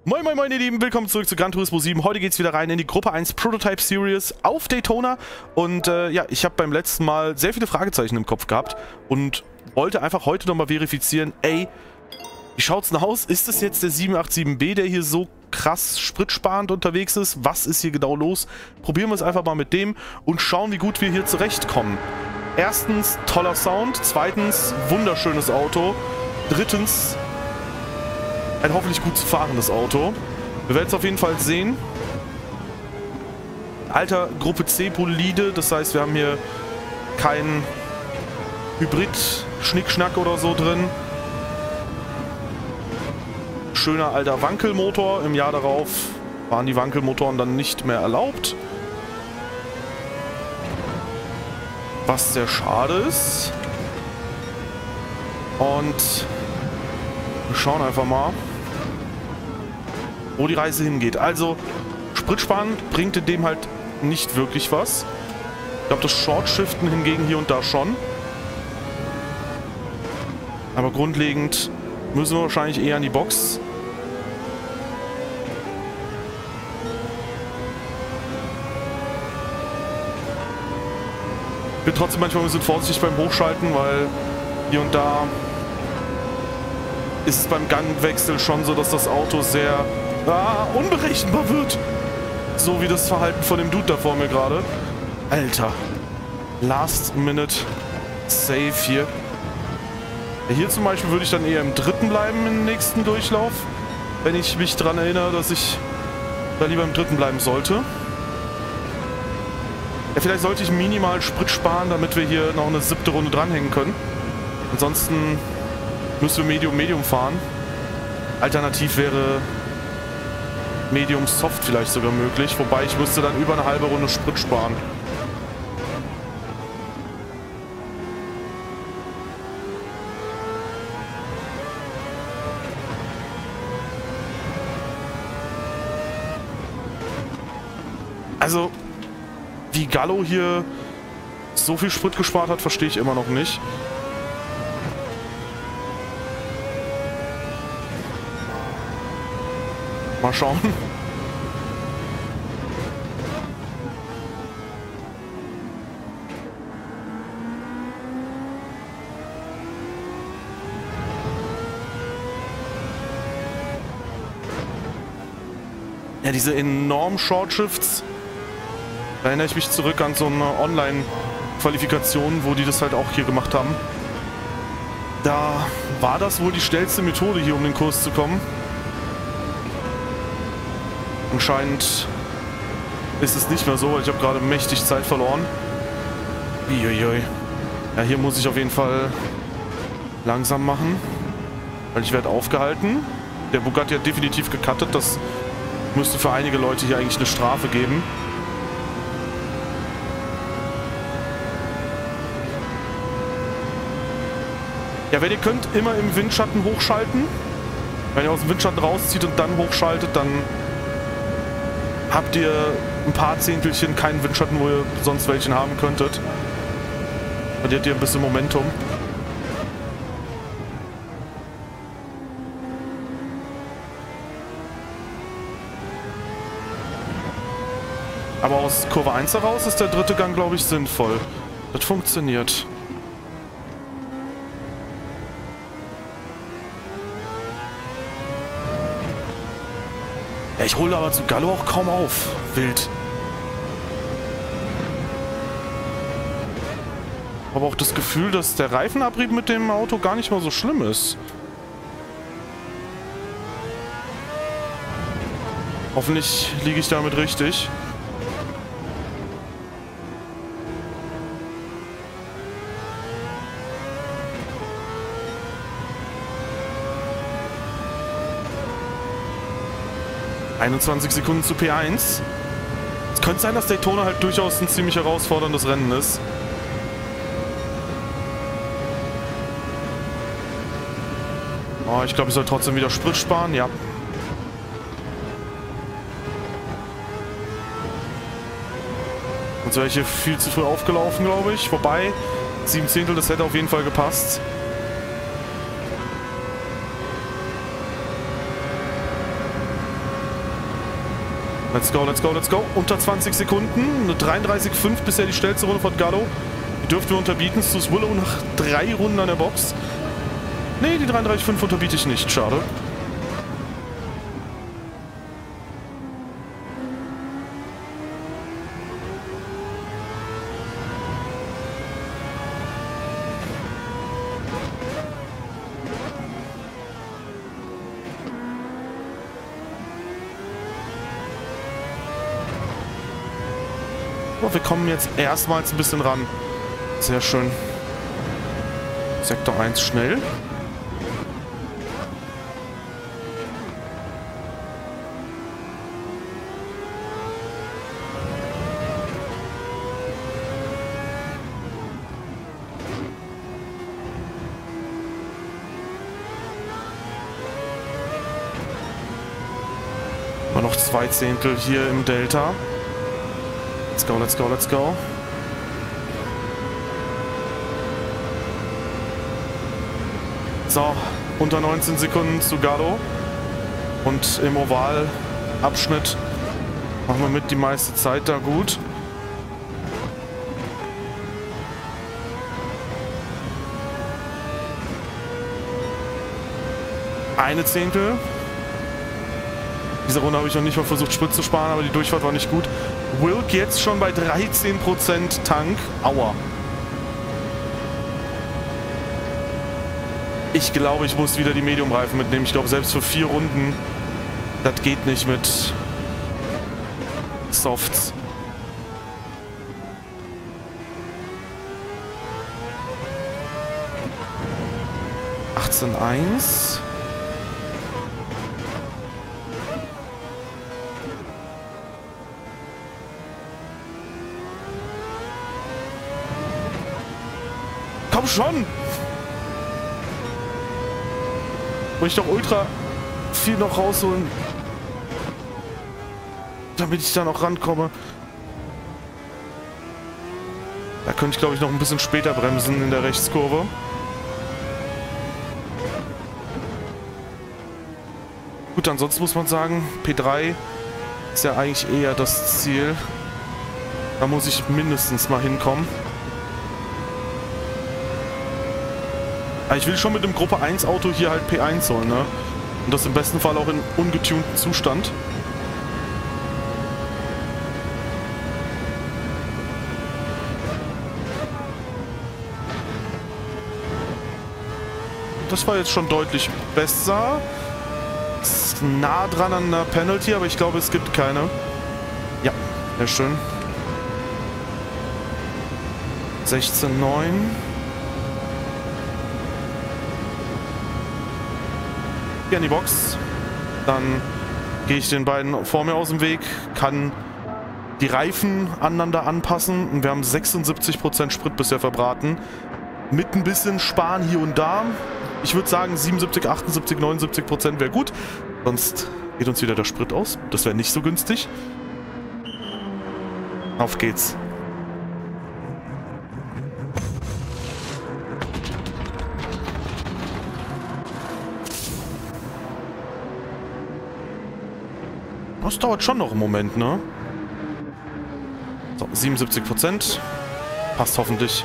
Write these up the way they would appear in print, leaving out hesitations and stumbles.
Moin moin moin ihr Lieben, willkommen zurück zu Gran Turismo 7. Heute geht es wieder rein in die Gruppe 1 Prototype Series auf Daytona. Und ja, ich habe beim letzten Mal sehr viele Fragezeichen im Kopf gehabt und wollte einfach heute nochmal verifizieren, ey, wie schaut's denn aus? Ist es jetzt der 787B, der hier so krass spritsparend unterwegs ist? Was ist hier genau los? Probieren wir es einfach mal mit dem und schauen, wie gut wir hier zurechtkommen. Erstens, toller Sound. Zweitens, wunderschönes Auto. Drittens, ein hoffentlich gut zu fahrendes Auto. Wir werden es auf jeden Fall sehen. Alter Gruppe C Bolide, das heißt, wir haben hier keinen Hybrid-Schnickschnack oder so drin. Schöner alter Wankelmotor. Im Jahr darauf waren die Wankelmotoren dann nicht mehr erlaubt. Was sehr schade ist. Und wir schauen einfach mal, wo die Reise hingeht. Also, Spritsparen bringt in dem halt nicht wirklich was. Ich glaube, das Short-Shiften hingegen hier und da schon. Aber grundlegend müssen wir wahrscheinlich eher an die Box. Ich bin trotzdem manchmal ein bisschen vorsichtig beim Hochschalten, weil hier und da ist es beim Gangwechsel schon so, dass das Auto sehr unberechenbar wird. So wie das Verhalten von dem Dude da vor mir gerade. Alter. Last Minute Save hier. Hier zum Beispiel würde ich dann eher im dritten bleiben im nächsten Durchlauf. Wenn ich mich daran erinnere, dass ich da lieber im dritten bleiben sollte. Ja, vielleicht sollte ich minimal Sprit sparen, damit wir hier noch eine 7. Runde dranhängen können. Ansonsten müssen wir Medium fahren. Alternativ wäre Medium Soft vielleicht sogar möglich. Wobei ich müsste dann über eine halbe Runde Sprit sparen. Also, wie Gallo hier so viel Sprit gespart hat, verstehe ich immer noch nicht. Mal schauen. Ja, diese enormen Short Shifts. Da erinnere ich mich zurück an so eine Online-Qualifikation, wo die das halt auch hier gemacht haben. Da war das wohl die schnellste Methode, hier um den Kurs zu kommen. Anscheinend ist es nicht mehr so, weil ich habe gerade mächtig Zeit verloren. Uiuiui. Ja, hier muss ich auf jeden Fall langsam machen, weil ich werde aufgehalten. Der Bugatti hat definitiv gecuttet. Das müsste für einige Leute hier eigentlich eine Strafe geben. Ja, wenn ihr könnt, immer im Windschatten hochschalten. Wenn ihr aus dem Windschatten rauszieht und dann hochschaltet, dann habt ihr ein paar Zehntelchen keinen Windschatten, wo ihr sonst welchen haben könntet. Verliert ihr ein bisschen Momentum. Aber aus Kurve 1 heraus ist der dritte Gang, glaube ich, sinnvoll. Das funktioniert. Ja, ich hole aber zu Gallo auch kaum auf. Wild. Aber auch das Gefühl, dass der Reifenabrieb mit dem Auto gar nicht mal so schlimm ist. Hoffentlich liege ich damit richtig. ...21 Sekunden zu P1. Es könnte sein, dass Daytona halt durchaus ein ziemlich herausforderndes Rennen ist. Oh, ich glaube, ich soll trotzdem wieder Sprit sparen, ja. Sonst wäre ich hier viel zu früh aufgelaufen, glaube ich. Wobei, 7 Zehntel, das hätte auf jeden Fall gepasst. Let's go, let's go, let's go. Unter 20 Sekunden. Eine 33,5 bisher die schnellste Runde von Gallo. Die dürften wir unterbieten. Sus Willow nach 3 Runden an der Box. Nee, die 33,5 unterbiete ich nicht. Schade. Oh, wir kommen jetzt erstmals ein bisschen ran. Sehr schön. Sektor 1 schnell. Immer noch 2 Zehntel hier im Delta. Let's go, let's go, let's go. So, unter 19 Sekunden zu Gallo. Und im Ovalabschnitt machen wir mit die meiste Zeit da gut. Eine Zehntel. Diese Runde habe ich noch nicht mal versucht, Sprit zu sparen, aber die Durchfahrt war nicht gut. Wilk jetzt schon bei 13% Tank. Aua. Ich glaube, ich muss wieder die Medium-Reifen mitnehmen. Ich glaube, selbst für 4 Runden, das geht nicht mit Softs. (18,1). Komm schon! Muss ich doch ultra viel noch rausholen, damit ich da noch rankomme. Da könnte ich, glaube ich, noch ein bisschen später bremsen in der Rechtskurve. Gut, ansonsten muss man sagen, P3 ist ja eigentlich eher das Ziel. Da muss ich mindestens mal hinkommen. Aber ich will schon mit dem Gruppe 1 Auto hier halt P1 holen, ne? Und das im besten Fall auch in ungetunten Zustand. Das war jetzt schon deutlich besser. Ist nah dran an der Penalty, aber ich glaube, es gibt keine. Ja, sehr schön. 16,9. Hier an die Box. Dann gehe ich den beiden vor mir aus dem Weg, kann die Reifen aneinander anpassen und wir haben 76% Sprit bisher verbraten. Mit ein bisschen Sparen hier und da. Ich würde sagen 77, 78, 79% wäre gut. Sonst geht uns wieder der Sprit aus. Das wäre nicht so günstig. Auf geht's. Das dauert schon noch einen Moment, ne? So, 77%. Passt hoffentlich.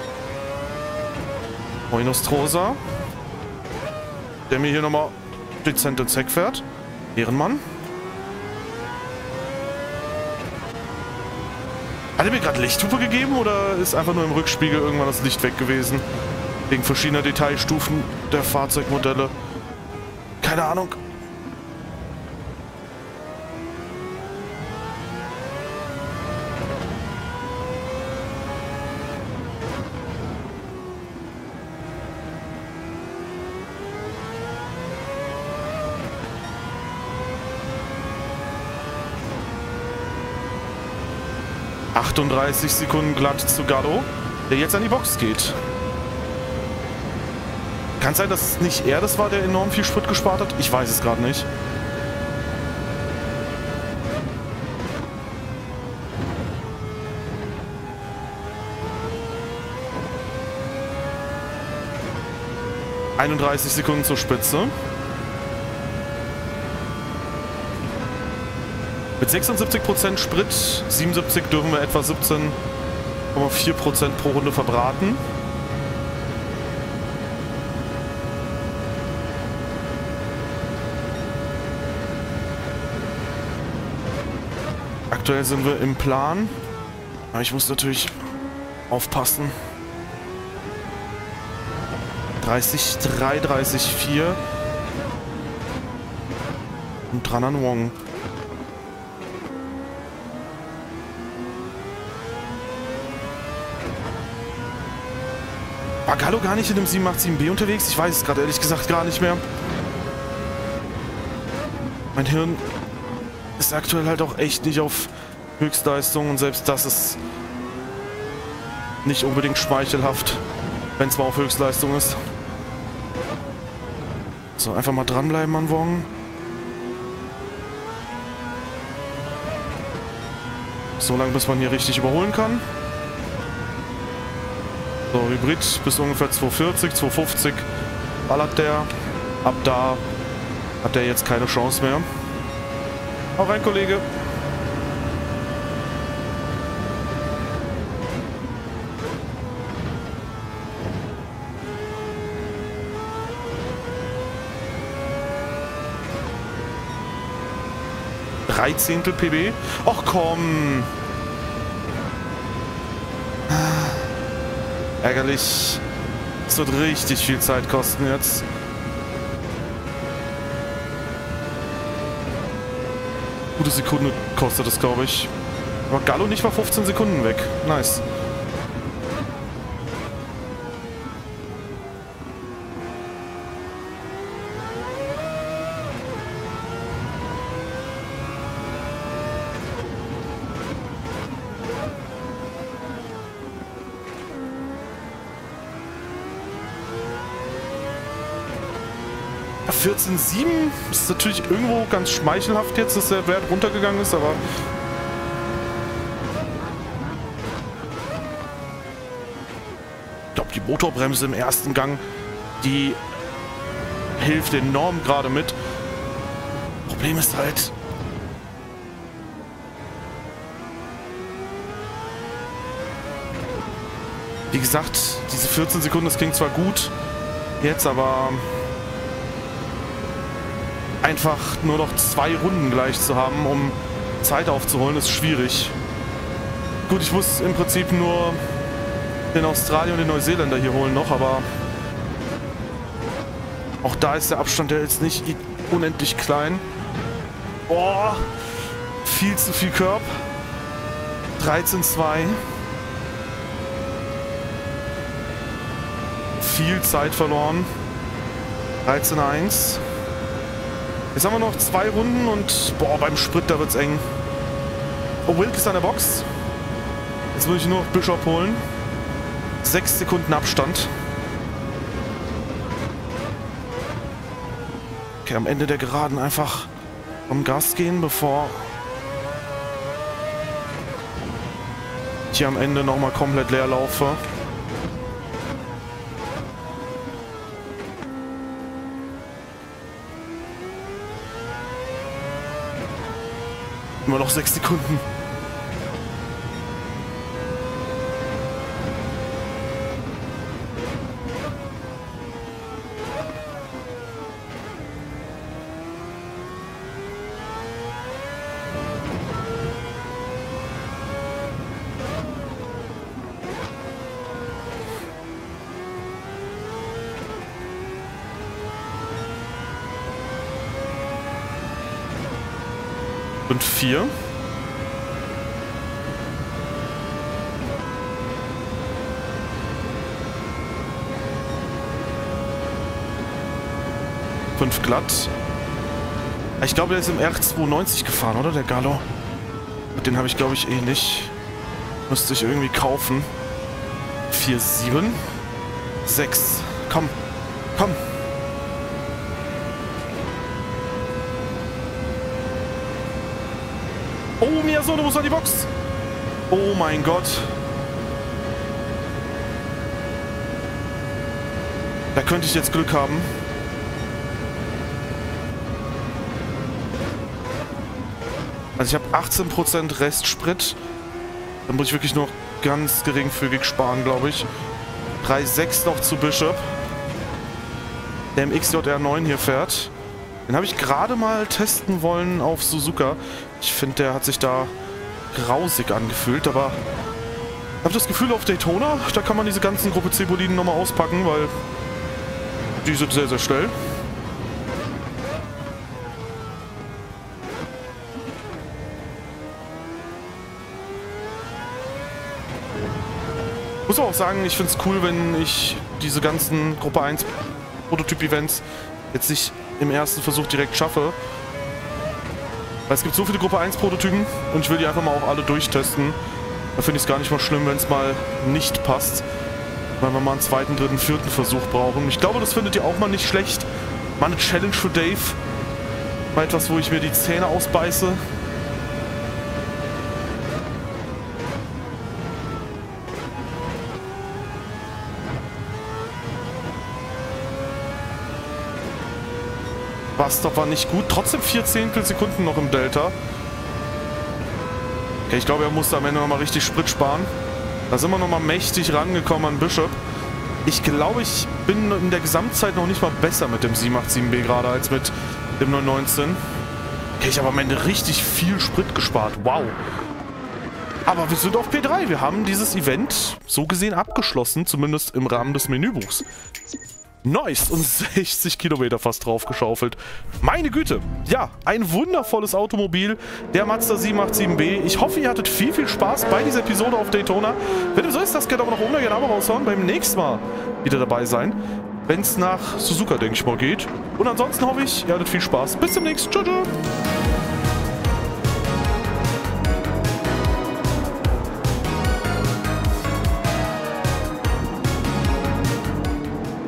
Moinostrosa. Der mir hier nochmal dezent ins Heck fährt. Ehrenmann. Hat er mir gerade Lichthupe gegeben oder ist einfach nur im Rückspiegel irgendwann das Licht weg gewesen? Wegen verschiedener Detailstufen der Fahrzeugmodelle. Keine Ahnung. (38 Sekunden glatt zu Gallo, der jetzt an die Box geht. Kann es sein, dass nicht er das war, der enorm viel Sprit gespart hat? Ich weiß es gerade nicht. (31 Sekunden zur Spitze. Mit 76% Sprit, 77 dürfen wir etwa 17,4% pro Runde verbraten. Aktuell sind wir im Plan. Aber ich muss natürlich aufpassen. 30,3, 30,4. Und dran an Wong. War Gallo gar nicht in dem 787B unterwegs? Ich weiß es gerade ehrlich gesagt gar nicht mehr. Mein Hirn ist aktuell halt auch echt nicht auf Höchstleistung und selbst das ist nicht unbedingt schmeichelhaft, wenn es mal auf Höchstleistung ist. So, einfach mal dranbleiben an Wong. So lange, bis man hier richtig überholen kann. So, Hybrid bis ungefähr 240, 250 ballert der. Ab da hat der jetzt keine Chance mehr. Hau rein, Kollege. Dreizehntel PB. Och komm. Ärgerlich. Das wird richtig viel Zeit kosten jetzt. Gute Sekunde kostet es, glaube ich. Aber Gallo nicht mal 15 Sekunden weg. Nice. Ja, 14,7 ist natürlich irgendwo ganz schmeichelhaft jetzt, dass der Wert runtergegangen ist, aber ich glaube, die Motorbremse im ersten Gang, die hilft enorm gerade mit. Problem ist halt, wie gesagt, diese 14 Sekunden, das klingt zwar gut jetzt, aber einfach nur noch 2 Runden gleich zu haben, um Zeit aufzuholen, ist schwierig. Gut, ich muss im Prinzip nur den Australier und den Neuseeländer hier holen noch, aber auch da ist der Abstand ja jetzt nicht unendlich klein. Boah, viel zu viel Curb. 13,2. Viel Zeit verloren. 13,1. Jetzt haben wir noch 2 Runden und boah, beim Sprit, da wird's eng. Oh, Wilk ist an der Box. Jetzt muss ich nur noch Bishop holen. 6 Sekunden Abstand. Okay, am Ende der Geraden einfach vom Gas gehen, bevor ich hier am Ende nochmal komplett leer laufe. Immer noch 6 Sekunden. Und 4. Fünf glatt. Ich glaube, der ist im R290 gefahren, oder? Der Gallo. Den habe ich, glaube ich, eh nicht. Müsste ich irgendwie kaufen. 4, 7. 6. Komm. Komm. Oh, Miyazono muss an die Box. Oh mein Gott. Da könnte ich jetzt Glück haben. Also ich habe 18% Restsprit. Dann muss ich wirklich nur ganz geringfügig sparen, glaube ich. 3,6 noch zu Bishop. Der im XJR9 hier fährt. Den habe ich gerade mal testen wollen auf Suzuka. Ich finde, der hat sich da grausig angefühlt, aber ich habe das Gefühl, auf Daytona, da kann man diese ganzen Gruppe C Boliden nochmal auspacken, weil die sind sehr, sehr schnell. Ich muss auch sagen, ich finde es cool, wenn ich diese ganzen Gruppe 1 Prototyp-Events jetzt nicht im ersten Versuch direkt schaffe. Weil es gibt so viele Gruppe 1 Prototypen und ich will die einfach mal auch alle durchtesten. Da finde ich es gar nicht mal schlimm, wenn es mal nicht passt. Weil wir mal einen zweiten, dritten, vierten Versuch brauchen. Ich glaube, das findet ihr auch mal nicht schlecht. Mal eine Challenge für Dave. Mal etwas, wo ich mir die Zähne ausbeiße. Bastard war nicht gut. Trotzdem 4 Zehntelsekunden noch im Delta. Okay, ich glaube, er musste am Ende nochmal richtig Sprit sparen. Da sind wir nochmal mächtig rangekommen an Bishop. Ich glaube, ich bin in der Gesamtzeit noch nicht mal besser mit dem 787B gerade als mit dem 919. Okay, ich habe am Ende richtig viel Sprit gespart. Wow. Aber wir sind auf P3. Wir haben dieses Event so gesehen abgeschlossen, zumindest im Rahmen des Menübuchs. Nice, und 60 Kilometer fast draufgeschaufelt. Meine Güte, ja, ein wundervolles Automobil, der Mazda 787B. Ich hoffe, ihr hattet viel, viel Spaß bei dieser Episode auf Daytona. Wenn dem so ist, das gerne aber noch oben, gerne aber raushauen. Beim nächsten Mal wieder dabei sein, wenn es nach Suzuka, denke ich mal, geht. Und ansonsten hoffe ich, ihr hattet viel Spaß. Bis zum nächsten. Tschüss.